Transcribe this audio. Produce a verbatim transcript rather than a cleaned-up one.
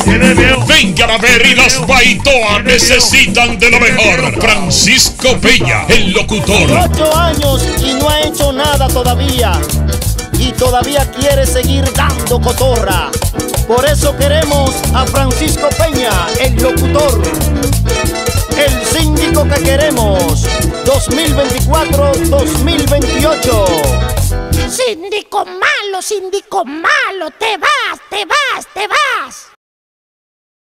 Vengan a ver y las Baitoa necesitan de lo mejor. Francisco Peña, el locutor. Ocho años y no ha hecho nada todavía. Y todavía quiere seguir dando cotorra. Por eso queremos a Francisco Peña, el locutor. El síndico que queremos, dos mil veinticuatro a dos mil veintiocho. Síndico malo, síndico malo, te vas, te vas, te vas.